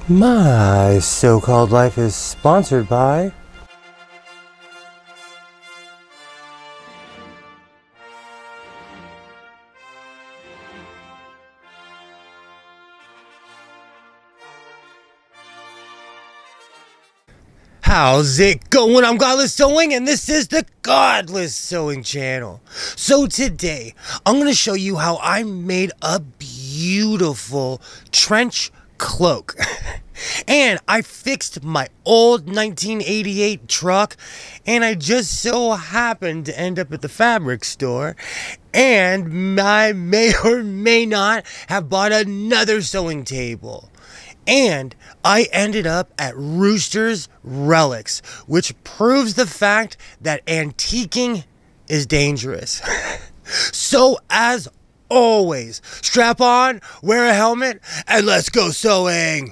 My so-called life is sponsored by How's it going? I'm Godless Sewing, and this is the Godless Sewing channel. So today, I'm going to show you how I made a beautiful trench cloak. And I fixed my old 1988 truck, and I just so happened to end up at the fabric store, and I may or may not have bought another sewing table. And I ended up at Rooster's Relics, which proves the fact that antiquing is dangerous. So as always, strap on, wear a helmet, and let's go sewing.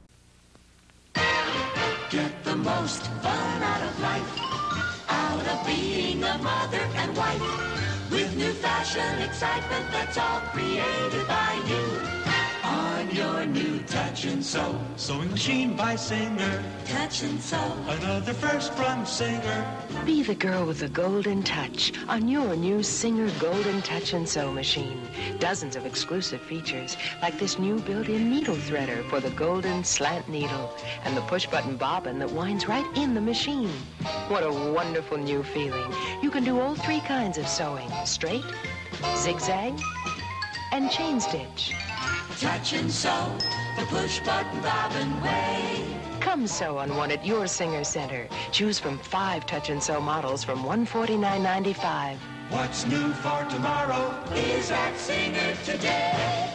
Get the most fun out of life, out of being a mother and wife, with new fashion excitement that's all created by you. On your new Touch and Sew sewing machine by Singer. Touch and Sew, another first from Singer. Be the girl with the golden touch on your new Singer Golden Touch and Sew machine. Dozens of exclusive features, like this new built-in needle threader for the golden slant needle, and the push-button bobbin that winds right in the machine. What a wonderful new feeling. You can do all three kinds of sewing: straight, zigzag, and chain stitch. Touch and Sew, the push-button bobbin way. Come sew on one at your Singer Center. Choose from 5 Touch and Sew models from $149.95. What's new for tomorrow is at Singer today.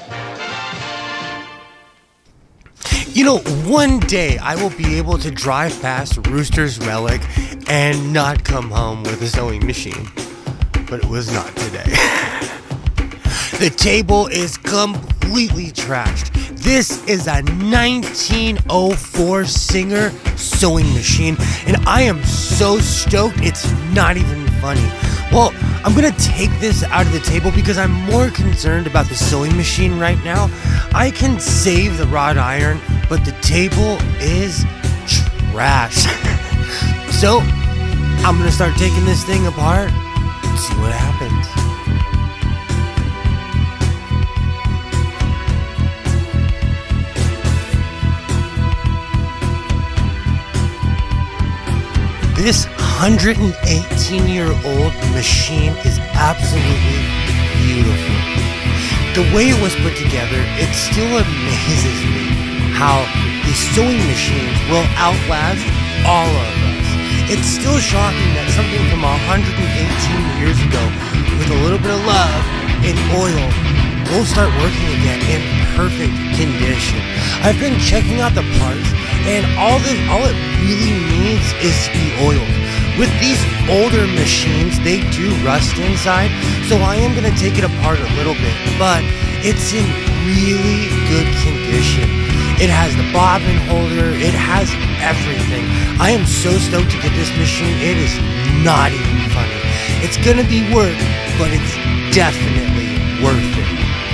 You know, one day I will be able to drive past Rooster's Relic and not come home with a sewing machine. But it was not today. The table is completely trashed. This is a 1904 Singer sewing machine, and I am so stoked it's not even funny. Well, I'm gonna take this out of the table because I'm more concerned about the sewing machine right now. I can save the wrought iron, but the table is trash. So, I'm gonna start taking this thing apart and see what happens. This 118-year-old machine is absolutely beautiful. The way it was put together, it still amazes me how these sewing machines will outlast all of us. It's still shocking that something from 118 years ago, with a little bit of love and oil, will start working again in perfect condition. I've been checking out the parts, and all it really needs is to be oiled. With these older machines, they do rust inside, so I am going to take it apart a little bit, but it's in really good condition. It has the bobbin holder, it has everything. I am so stoked to get this machine, it is not even funny. It's going to be work, but it's definitely worth it.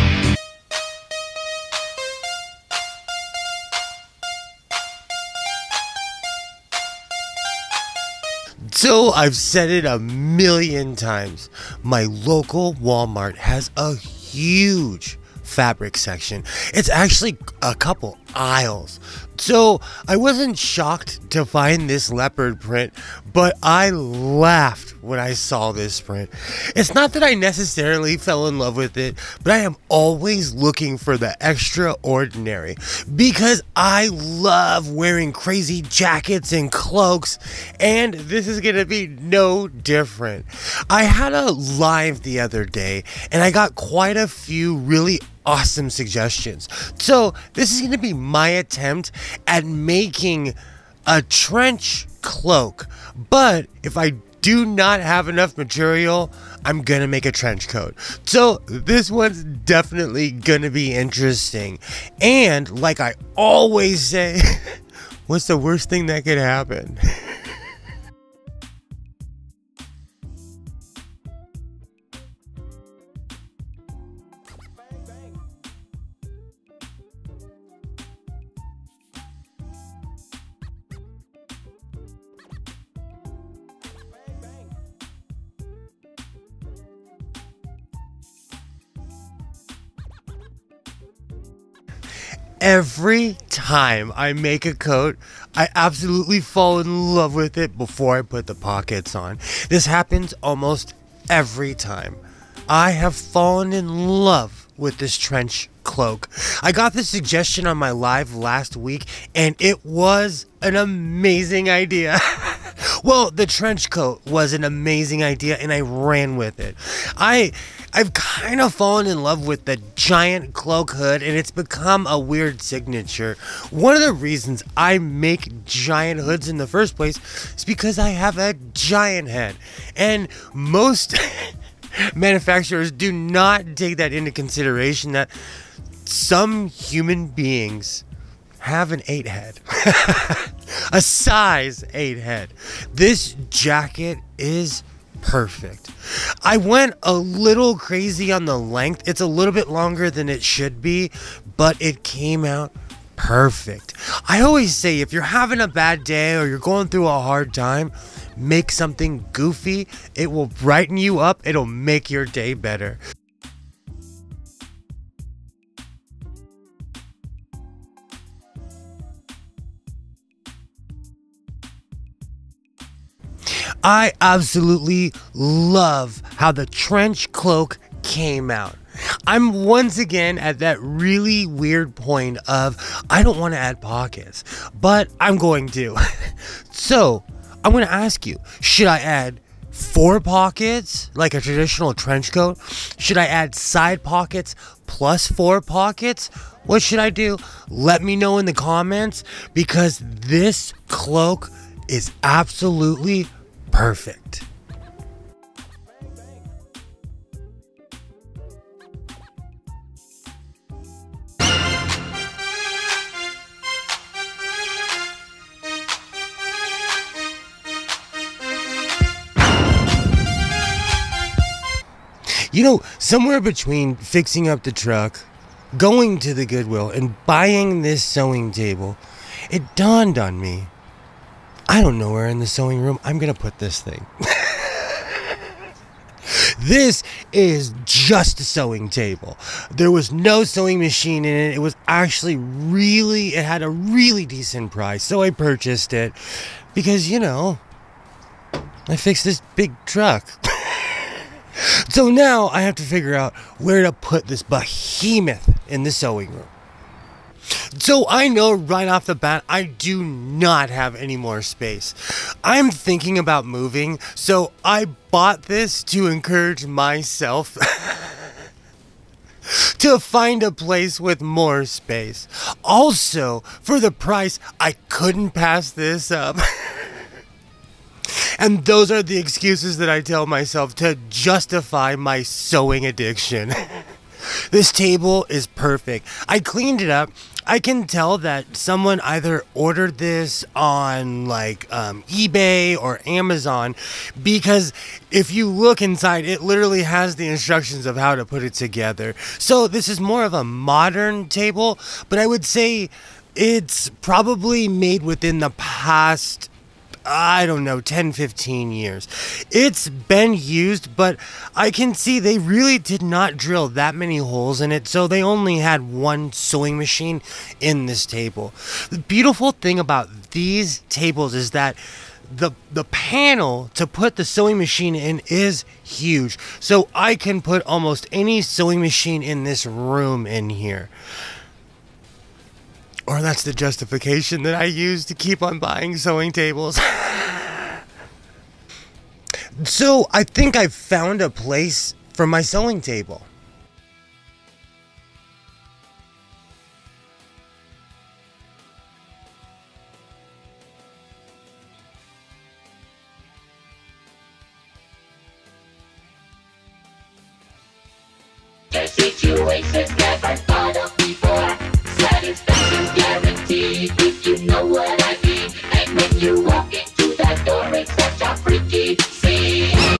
So I've said it a million times. My local Walmart has a huge fabric section. It's actually a couple aisles. So I wasn't shocked to find this leopard print, but I laughed when I saw this print. It's not that I necessarily fell in love with it, but I am always looking for the extraordinary because I love wearing crazy jackets and cloaks, and this is going to be no different. I had a live the other day, and I got quite a few really awesome suggestions. So this is going to be my attempt at making a trench cloak, but if I do not have enough material, I'm gonna make a trench coat. So this one's definitely gonna be interesting, and like I always say, what's the worst thing that could happen? Every time I make a coat, I absolutely fall in love with it before I put the pockets on. This happens almost every time. I have fallen in love with this trench cloak. I got this suggestion on my live last week, and it was an amazing idea. Well, the trench coat was an amazing idea, and I ran with it. I've kind of fallen in love with the giant cloak hood, and it's become a weird signature. One of the reasons I make giant hoods in the first place is because I have a giant head, and most manufacturers do not take that into consideration, that some human beings have an 8 head. A size 8 head. This jacket is perfect. I went a little crazy on the length. It's a little bit longer than it should be, but it came out perfect. I always say, if you're having a bad day or you're going through a hard time, make something goofy. It will brighten you up. It'll make your day better. I absolutely love how the trench cloak came out. I'm once again at that really weird point of, I don't want to add pockets, but I'm going to. So I'm going to ask you, should I add 4 pockets like a traditional trench coat? Should I add side pockets plus 4 pockets? What should I do? Let me know in the comments, because this cloak is absolutely perfect. You know, somewhere between fixing up the truck, going to the Goodwill, and buying this sewing table, it dawned on me, I don't know where in the sewing room I'm gonna put this thing. This is just a sewing table. There was no sewing machine in it. It was actually it had a really decent price, so I purchased it because, you know, I fixed this big truck. So now I have to figure out where to put this behemoth in the sewing room. So I know right off the bat, I do not have any more space. I'm thinking about moving, so I bought this to encourage myself to find a place with more space. Also, for the price, I couldn't pass this up. And those are the excuses that I tell myself to justify my sewing addiction. This table is perfect. I cleaned it up. I can tell that someone either ordered this on like eBay or Amazon, because if you look inside, it literally has the instructions of how to put it together. So this is more of a modern table, but I would say it's probably made within the past, I don't know, 10, 15 years. It's been used, but I can see they really did not drill that many holes in it, so they only had one sewing machine in this table. The beautiful thing about these tables is that the panel to put the sewing machine in is huge, so I can put almost any sewing machine in this room in here. Or that's the justification that I use to keep on buying sewing tables. So I think I've found a place for my sewing table. The situation's never thought of before. Satisfaction guaranteed, if you know what I mean. And when you walk into that door, it's such a freaky scene.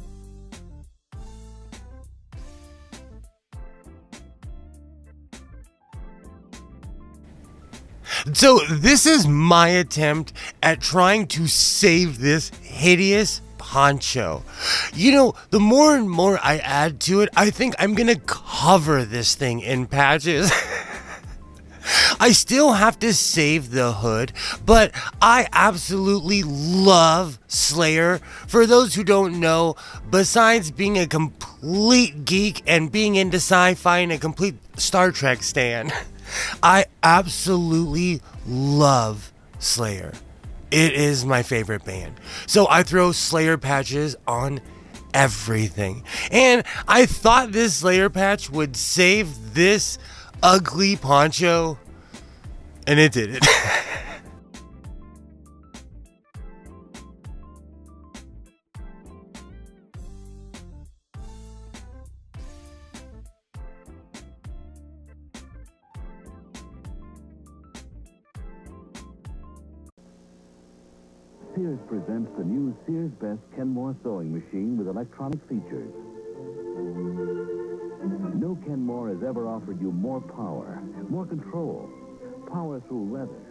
So this is my attempt at trying to save this hideous poncho. You know, the more and more I add to it, I think I'm gonna cover this thing in patches. I still have to save the hood, but I absolutely love Slayer. For those who don't know, besides being a complete geek and being into sci-fi and a complete Star Trek stan, I absolutely love Slayer. It is my favorite band. So I throw Slayer patches on everything. And I thought this Slayer patch would save this ugly poncho, and it didn't. Sears presents the new Sears Best Kenmore sewing machine with electronic features. No Kenmore has ever offered you more power, more control. Power through leather.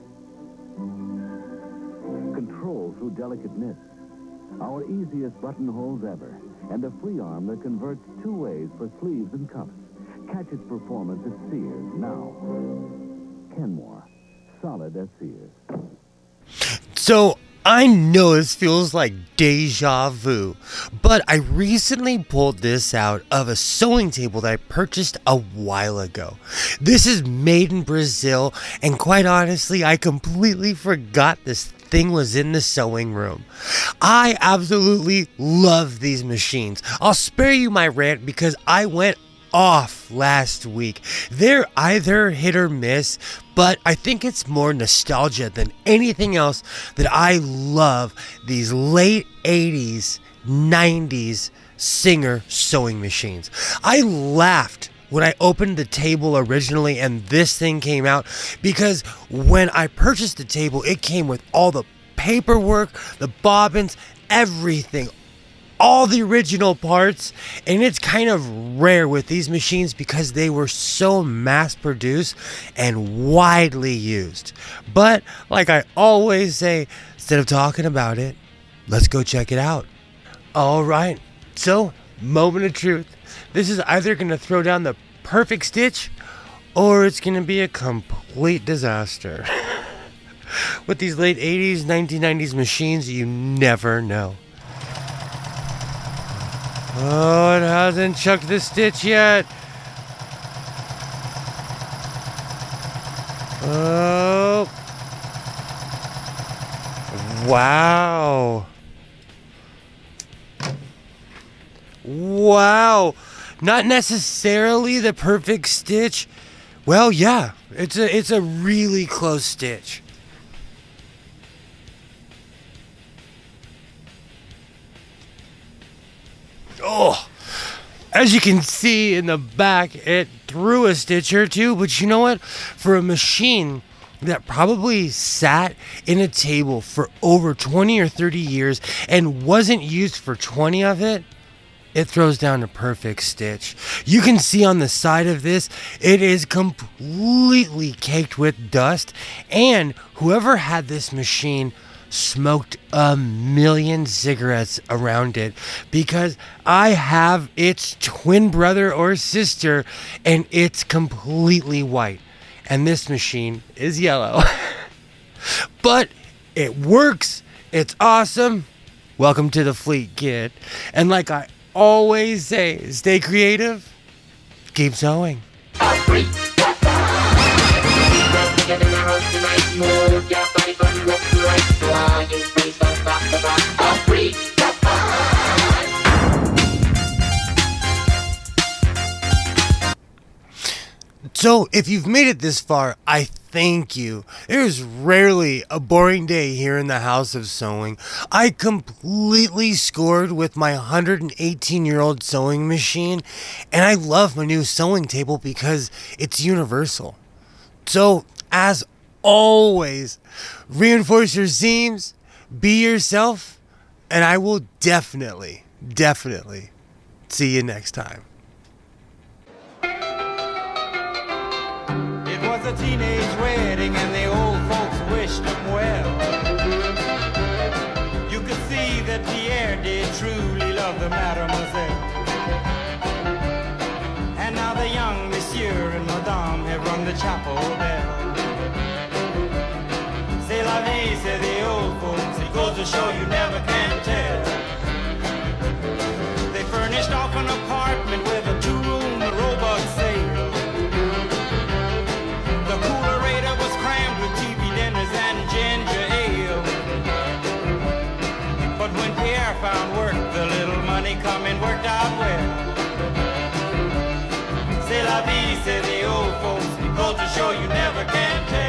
Control through delicate knits. Our easiest buttonholes ever. And a free arm that converts 2 ways for sleeves and cuffs. Catch its performance at Sears now. Kenmore. Solid as Sears. So, I know this feels like deja vu, but I recently pulled this out of a sewing table that I purchased a while ago. This is made in Brazil, and quite honestly, I completely forgot this thing was in the sewing room. I absolutely love these machines. I'll spare you my rant because I went off last week. They're either hit or miss, but I think it's more nostalgia than anything else that I love these late 80s, 90s Singer sewing machines. I laughed when I opened the table originally and this thing came out because when I purchased the table, it came with all the paperwork, the bobbins, everything, all the original parts, and it's kind of rare with these machines because they were so mass produced and widely used. But like I always say, instead of talking about it, let's go check it out. All right, so moment of truth. This is either going to throw down the perfect stitch or it's going to be a complete disaster. With these late 80s, 1990s machines, you never know. Oh, it hasn't chucked the stitch yet. Oh. Wow. Wow. Not necessarily the perfect stitch. Well, yeah, it's a really close stitch. Oh, as you can see in the back, it threw a stitch or two, but you know what? For a machine that probably sat in a table for over 20 or 30 years and wasn't used for 20 of it, it throws down a perfect stitch. You can see on the side of this, it is completely caked with dust, and whoever had this machine smoked a million cigarettes around it because I have its twin brother or sister and it's completely white and this machine is yellow. But it works. It's awesome. Welcome to the fleet, kid. And like I always say, stay creative, keep sewing. So, if you've made it this far, I thank you. There's rarely a boring day here in the House of Sewing. I completely scored with my 118-year-old sewing machine, and I love my new sewing table because it's universal. So, as always, reinforce your seams, be yourself, and I will definitely see you next time. It was a teenage wedding and the old folks wished them well. You could see that Pierre did truly love the mademoiselle. And now the young monsieur and madame have run the the chapel bell. C'est la vie, say the old folks. It goes to show you never can tell. They furnished off an apartment with a two-room robot sale. The coolerator was crammed with TV dinners and ginger ale. But when Pierre found work, the little money coming worked out well. C'est la vie, say the old folks. It goes to show you never can tell.